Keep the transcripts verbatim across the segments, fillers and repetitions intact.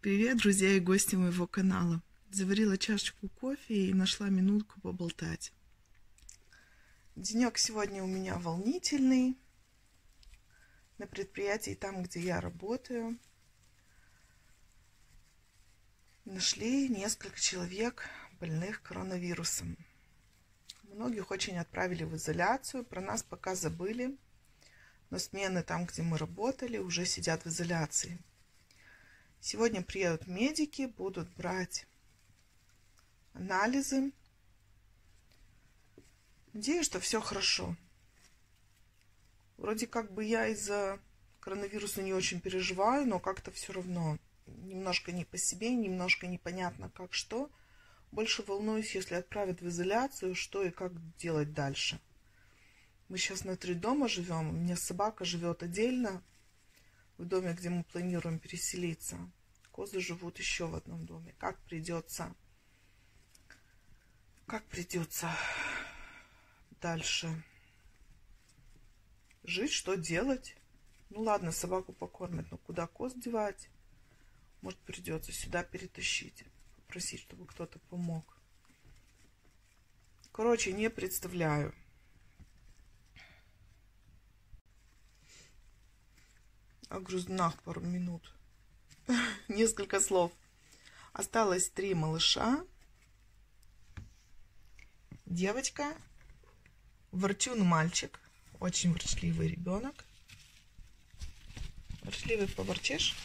Привет, друзья и гости моего канала. Заварила чашечку кофе и нашла минутку поболтать. Денек сегодня у меня волнительный. На предприятии, там, где я работаю, нашли несколько человек, больных коронавирусом. Многих очень отправили в изоляцию. Про нас пока забыли. Но смены там, где мы работали, уже сидят в изоляции. Сегодня приедут медики, будут брать анализы. Надеюсь, что все хорошо. Вроде как бы я из-за коронавируса не очень переживаю, но как-то все равно немножко не по себе, немножко непонятно как что. Больше волнуюсь, если отправят в изоляцию, что и как делать дальше. Мы сейчас на три дома живем, у меня собака живет отдельно, в доме, где мы планируем переселиться. Козы живут еще в одном доме. Как придется, как придется дальше жить, что делать? Ну ладно, собаку покормят, но куда коз девать? Может, придется сюда перетащить, попросить, чтобы кто-то помог. Короче, не представляю. О груздунах пару минут. Несколько слов. Осталось три малыша. Девочка. Ворчун мальчик. Очень ворчливый ребенок. Ворчливый поворчишь?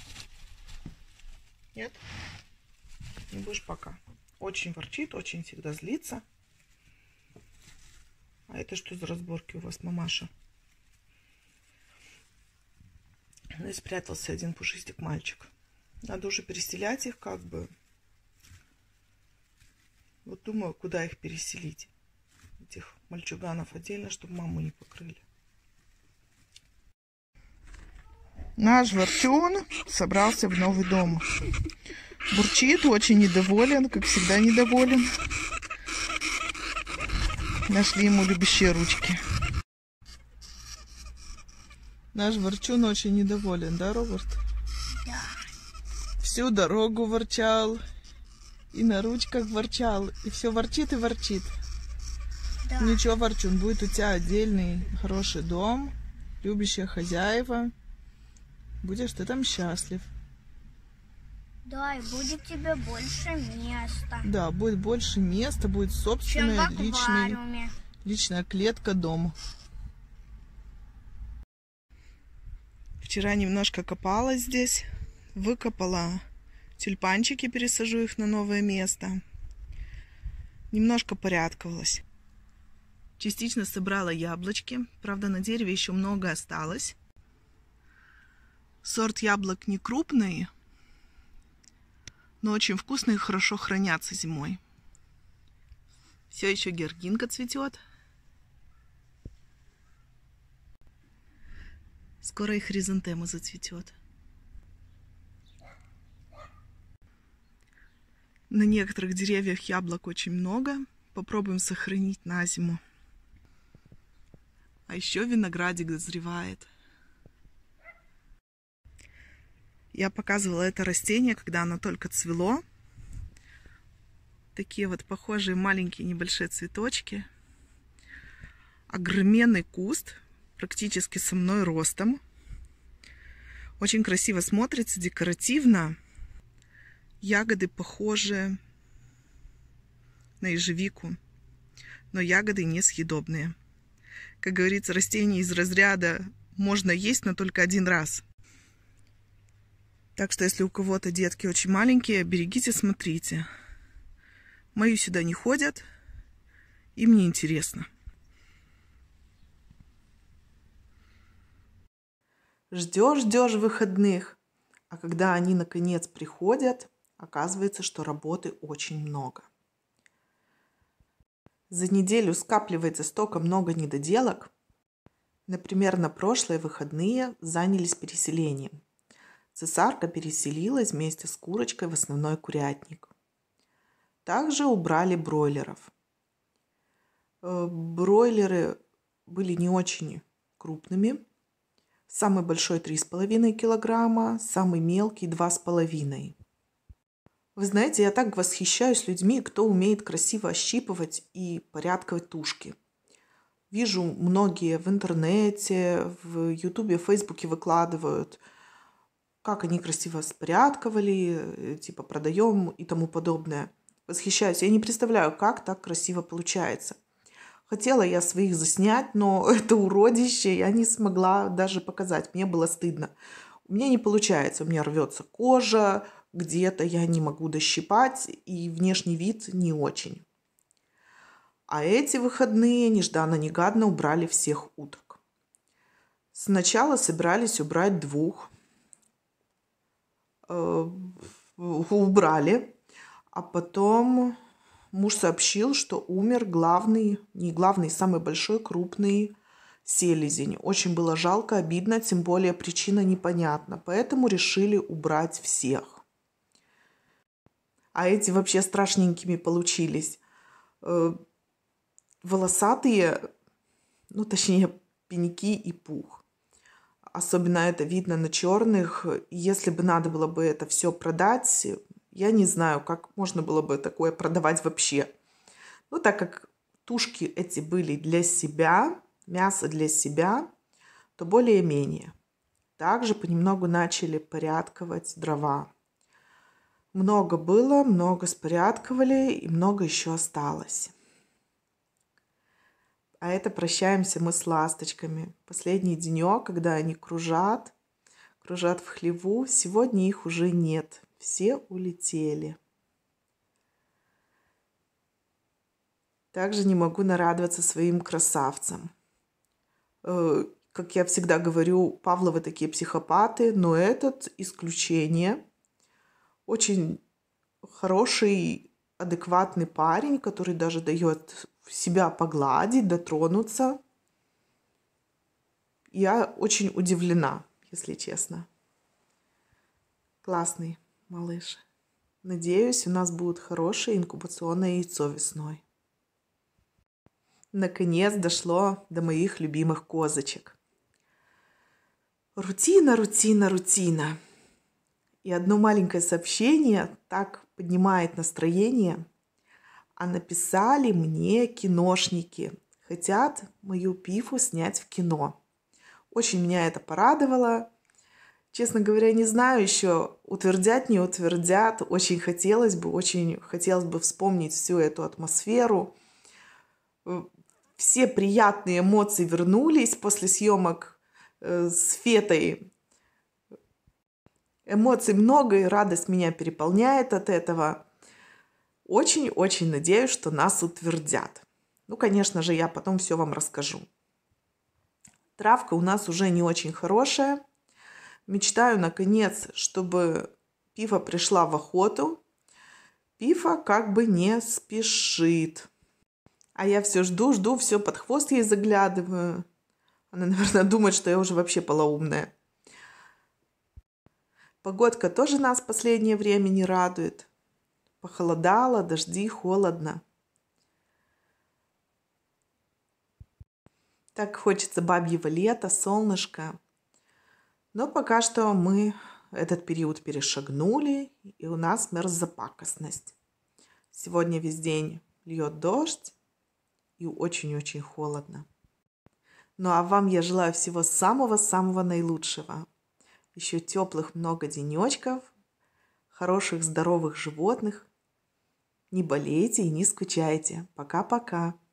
Нет? Не будешь пока. Очень ворчит, очень всегда злится. А это что за разборки у вас, мамаша? Ну и спрятался один пушистик мальчик. Надо уже переселять их как бы. Вот думаю, куда их переселить. Этих мальчуганов отдельно, чтобы маму не покрыли. Наш ворчун собрался в новый дом. Бурчит, очень недоволен, как всегда недоволен. Нашли ему любящие ручки. Наш ворчун очень недоволен, да, Роберт? Да. Всю дорогу ворчал, и на ручках ворчал, и все ворчит и ворчит. Да. Ничего, ворчун, будет у тебя отдельный хороший дом, любящие хозяева. Будешь ты там счастлив. Да, и будет тебе больше места. Да, будет больше места, будет собственная личная, личная клетка, дом. Вчера немножко копалась здесь, выкопала тюльпанчики, пересажу их на новое место. Немножко порядковалась. Частично собрала яблочки, правда на дереве еще много осталось. Сорт яблок не крупный, но очень вкусные и хорошо хранятся зимой. Все еще георгинка цветет. Скоро и хризантема зацветет. На некоторых деревьях яблок очень много. Попробуем сохранить на зиму. А еще виноградик дозревает. Я показывала это растение, когда оно только цвело. Такие вот похожие маленькие небольшие цветочки. Огроменный куст. Практически со мной ростом. Очень красиво смотрится, декоративно. Ягоды похожи на ежевику, но ягоды несъедобные. Как говорится, растение из разряда можно есть, но только один раз. Так что, если у кого-то детки очень маленькие, берегите, смотрите. Мои сюда не ходят, им не интересно. Ждешь, ждешь выходных, а когда они наконец приходят, оказывается, что работы очень много. За неделю скапливается столько много недоделок. Например, на прошлые выходные занялись переселением. Цесарка переселилась вместе с курочкой в основной курятник. Также убрали бройлеров. Бройлеры были не очень крупными. Самый большой три с половиной килограмма, самый мелкий два с половиной. Вы знаете, я так восхищаюсь людьми, кто умеет красиво ощипывать и порядковать тушки. Вижу, многие в интернете, в Ютубе, в Фейсбуке выкладывают, как они красиво спорядковали, типа продаем и тому подобное. Восхищаюсь. Я не представляю, как так красиво получается. Хотела я своих заснять, но это уродище я не смогла даже показать. Мне было стыдно. У меня не получается. У меня рвется кожа, где-то я не могу дощипать, и внешний вид не очень. А эти выходные нежданно-негаданно убрали всех уток. Сначала собирались убрать двух. Э, убрали. А потом муж сообщил, что умер главный, не главный, самый большой крупный селезень. Очень было жалко, обидно, тем более причина непонятна. Поэтому решили убрать всех. А эти вообще страшненькими получились. Волосатые, ну точнее пеньки и пух. Особенно это видно на черных. Если бы надо было бы это все продать, я не знаю, как можно было бы такое продавать вообще. Ну, так как тушки эти были для себя, мясо для себя, то более-менее. Также понемногу начали порядковать дрова. Много было, много спорядковали и много еще осталось. А это прощаемся мы с ласточками. Последний денек, когда они кружат, кружат в хлеву. Сегодня их уже нет. Все улетели. Также не могу нарадоваться своим красавцам. Как я всегда говорю, Павловы такие психопаты, но этот исключение. Очень хороший, адекватный парень, который даже дает себя погладить, дотронуться. Я очень удивлена, если честно. Классный малыш. Надеюсь, у нас будет хорошее инкубационное яйцо весной. Наконец дошло до моих любимых козочек. Рутина, рутина, рутина. И одно маленькое сообщение так поднимает настроение. А написали мне киношники. Хотят мою Пифу снять в кино. Очень меня это порадовало. Честно говоря, не знаю еще, утвердят, не утвердят. Очень хотелось бы, очень хотелось бы вспомнить всю эту атмосферу. Все приятные эмоции вернулись после съемок с Фетой. Эмоций много, и радость меня переполняет от этого. Очень-очень надеюсь, что нас утвердят. Ну, конечно же, я потом все вам расскажу. Травка у нас уже не очень хорошая. Мечтаю, наконец, чтобы Пифа пришла в охоту. Пифа как бы не спешит. А я все жду, жду, все под хвост ей заглядываю. Она, наверное, думает, что я уже вообще полоумная. Погодка тоже нас в последнее время не радует. Похолодало, дожди, холодно. Так хочется бабьего лета, солнышка. Но пока что мы этот период перешагнули, и у нас мерзопакостность. Сегодня весь день льет дождь, и очень-очень холодно. Ну а вам я желаю всего самого-самого наилучшего. Еще теплых много денечков, хороших здоровых животных. Не болейте и не скучайте. Пока-пока.